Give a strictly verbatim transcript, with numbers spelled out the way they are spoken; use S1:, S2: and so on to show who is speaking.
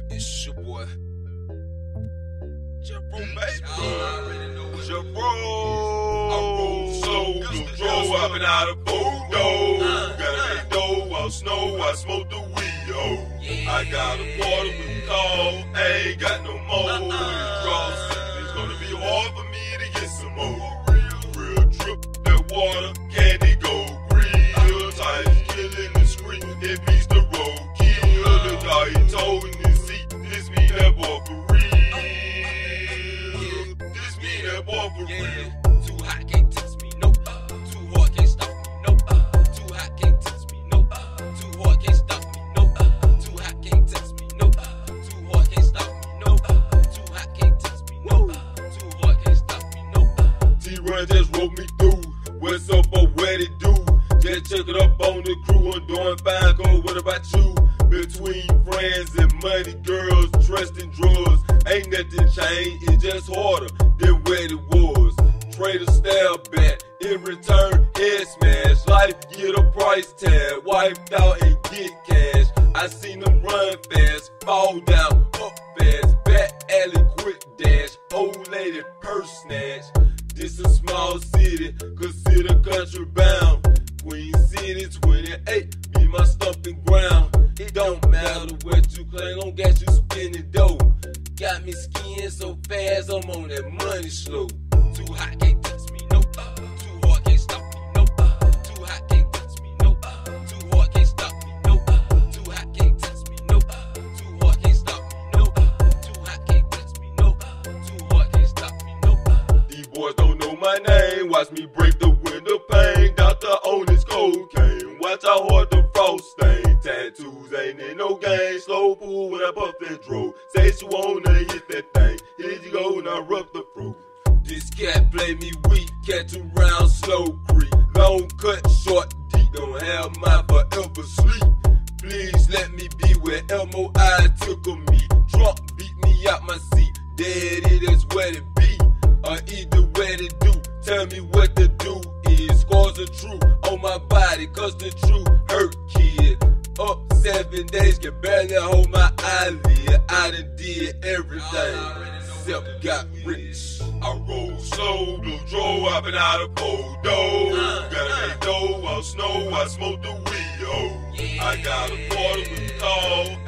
S1: It's your boy. Jabro, baby. Jabro. I roll slow, blue throw, I've been out of photo. Gotta make dough, out snow, I smoke the weed, yo. I got a quarter with call, ain't got no more. Cross, it's gonna be hard for me to get some more. Real trip, that water, candy go green. Real tight, killing the street, it beats the road. Kill the guy, he told in his seat, this me that boy for real. This me that boy for real.
S2: Too hot, can't touch me, nope. Too hard, can't stop me, nope. Too hot, can't touch me, nope. Too hard, can't stop me, nope. Too hot, can't touch me, nope. Too hard, can't stop me, nope. Too hot, can't touch me, nope. Too hard, can't stop me, nope.
S1: T-Run just rolled me through. What's up or what it do? Just check it up on the crew. I'm doing fine, go. What about you? Between friends and money, girls, trust and drugs. Ain't nothing changed, it's just harder than what it was. Trade a stab back, in return, head smash. Life get a price tag, wiped out and get cash. I seen them run fast, fall down, up fast. Back alley, quick dash, old lady purse snatch. This a small city, consider country bound. Queen City twenty-eight, be my stomping ground. It don't matter what you claim, don't get you spinning dough. Got me skiing so fast, I'm on that money slow.
S2: Too hot, can't touch me, nope. Too hard, can't stop me, nope. Too hot, can't touch me, nope. Too hard, can't stop me, nope. Too hot, can't touch me, nope. Too hard, can't stop me, nope. Too hot, can't touch me, nope. Too hard, can't stop me, nope.
S1: These boys don't know my name, watch me break the window pane. Doctor on his cocaine, watch how hard the frost stain. Tattoos ain't in no game, slow pool when I puff that dro. Say she wanna hit that thing, here you go and I rough the throat. This cat play me weak, catch around slow creep. Long cut, short, deep, don't have my forever sleep. Please let me be where M O I took of me. Drunk beat me out my seat, daddy, that's what it be. Or either way to do, tell me what to do is. Scars are true on my body, cause the truth hurt, kid. Up seven days, can barely hold my eyelid. I done did everything, except got rich. I roll slow, blue throw, I've been out of photo. Gotta make dough, out snow, I smoke the weed, yo. I got a quarter with call,